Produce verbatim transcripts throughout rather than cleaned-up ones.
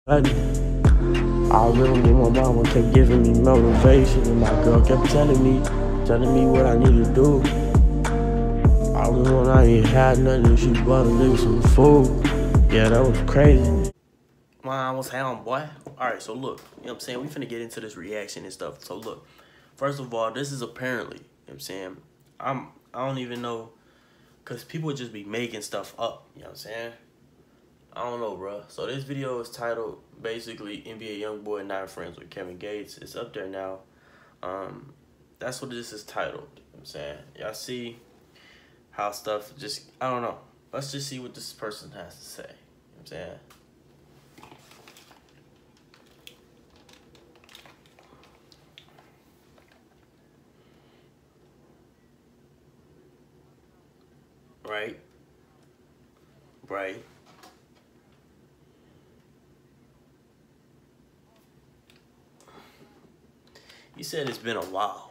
I remember when my mama kept giving me motivation, and my girl kept telling me, telling me what I need to do. I remember when I ain't had nothing, she bought a nigga some food. Yeah, that was crazy. Man, what's happening, boy? Alright, so look, you know what I'm saying? We finna get into this reaction and stuff. So look, first of all, this is apparently, you know what I'm saying? I'm, I don't even know, because people just be making stuff up, you know what I'm saying? I don't know, bro. So this video is titled, basically, N B A Youngboy Not Friends with Kevin Gates. It's up there now. Um, that's what this is titled, you know what I'm saying? Y'all see how stuff just, I don't know. Let's just see what this person has to say, you know what I'm saying? Right? Right? You said it's been a while.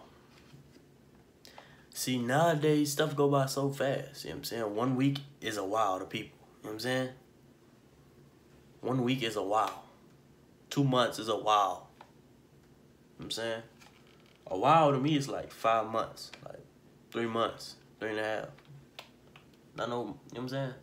See, nowadays, stuff go by so fast. You know what I'm saying? One week is a while to people. You know what I'm saying? One week is a while. Two months is a while. You know what I'm saying? A while to me is like five months. Like three months. Three and a half. I know, you know what I'm saying?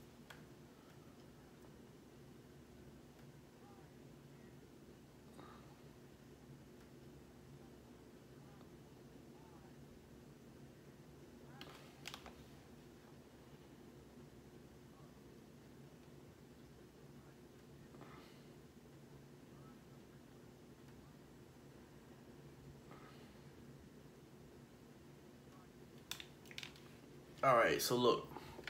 Alright, so look.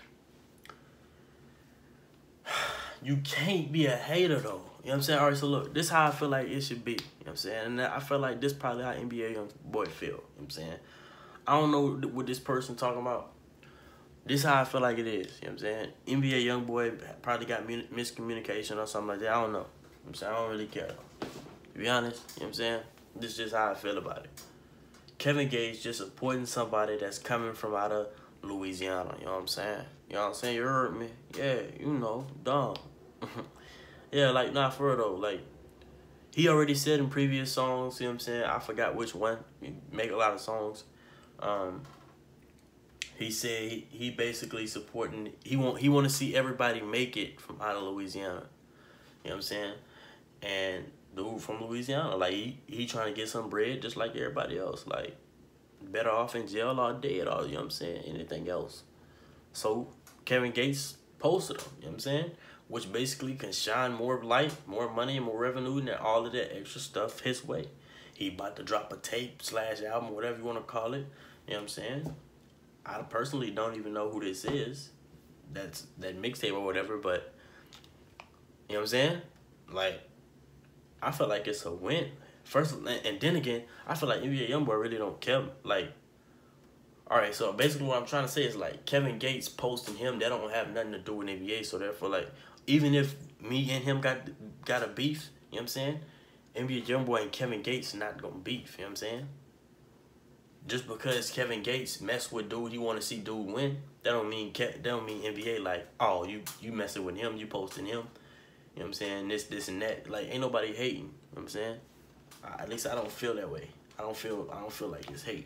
You can't be a hater, though. You know what I'm saying? All right, so look, this is how I feel like it should be. You know what I'm saying? And I feel like this probably how N B A young boy feel. You know what I'm saying? I don't know what this person talking about. This is how I feel like it is. You know what I'm saying? N B A young boy probably got miscommunication or something like that. I don't know. You know what I'm saying? I don't really care, though. To be honest, you know what I'm saying? This is just how I feel about it. Kevin Gates just supporting somebody that's coming from out of Louisiana. You know what I'm saying? You know what I'm saying? You heard me? Yeah, you know, dumb. Yeah, like, nah, for real though. Like, he already said in previous songs, you know what I'm saying? I forgot which one. He make a lot of songs. Um, he said he, he basically supporting, he want he want to see everybody make it from out of Louisiana. You know what I'm saying? And dude from Louisiana, like, he, he trying to get some bread just like everybody else. Like, better off in jail or dead or, you know what I'm saying, anything else. So, Kevin Gates posted him, you know what I'm saying? Which basically can shine more light, more money, and more revenue than all of that extra stuff his way. He about to drop a tape slash album, whatever you want to call it. You know what I'm saying? I personally don't even know who this is. That's that mixtape or whatever, but you know what I'm saying? Like, I feel like it's a win. First, and then again, I feel like N B A Youngboy really don't care. Like, all right, so basically what I'm trying to say is, like, Kevin Gates posting him, that don't have nothing to do with N B A, so therefore, like, even if me and him got got a beef, you know what I'm saying? N B A Youngboy and Kevin Gates not gonna beef, you know what I'm saying? Just because Kevin Gates mess with dude, he want to see dude win, that don't mean that don't mean N B A like, oh, you you messing with him, you posting him, you know what I'm saying? This this and that, like, ain't nobody hating, you know what I'm saying? Uh, at least I don't feel that way. I don't feel I don't feel like it's hate.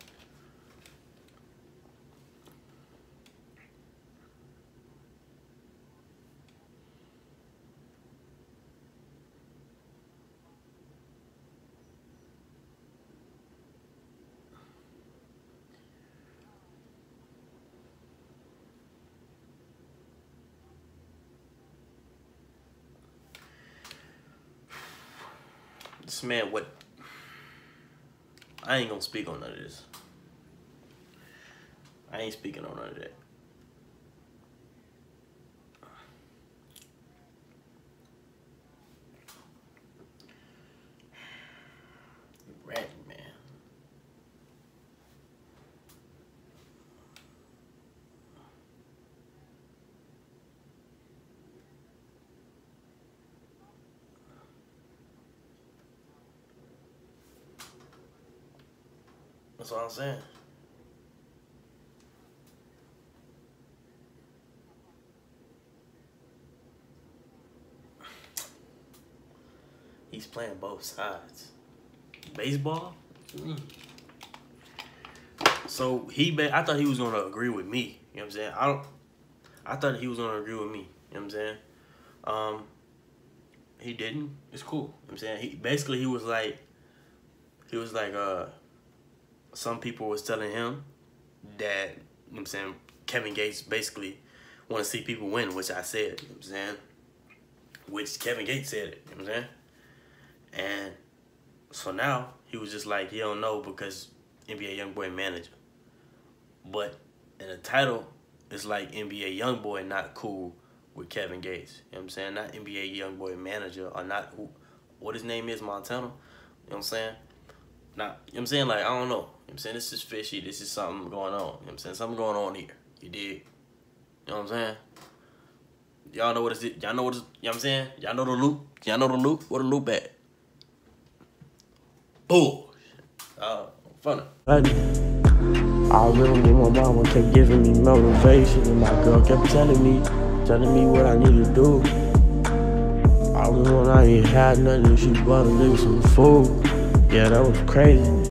This man, what? I ain't gonna speak on none of this. I ain't speaking on none of that. Ratting, man. That's what I'm saying. He's playing both sides. Baseball? Mm. So he, I thought he was gonna agree with me. You know what I'm saying? I don't. I thought he was gonna agree with me. You know what I'm saying? Um, he didn't. It's cool. You know what I'm saying? He basically he was like, he was like, uh, some people was telling him that, you know what I'm saying, Kevin Gates basically want to see people win, which I said. You know what I'm saying? Which Kevin Gates said it. You know what I'm saying? And so now he was just like, he don't know because N B A YoungBoy manager. But in the title, it's like N B A YoungBoy not cool with Kevin Gates. You know what I'm saying? Not N B A YoungBoy manager or not who, what his name is, Montana. You know what I'm saying? Not, you know what I'm saying? Like, I don't know. You know what I'm saying? This is fishy. This is something going on. You know what I'm saying? Something going on here. You dig? You know what I'm saying? Y'all know what it's, y'all know what it's, you know what I'm saying? Y'all know the loop? Y'all know the loop? Where the loop at? Bull. Uh, funny. I remember when my mama kept giving me motivation, and my girl kept telling me, telling me what I need to do. I was when I ain't had nothing, she bought a nigga some food. Yeah, that was crazy.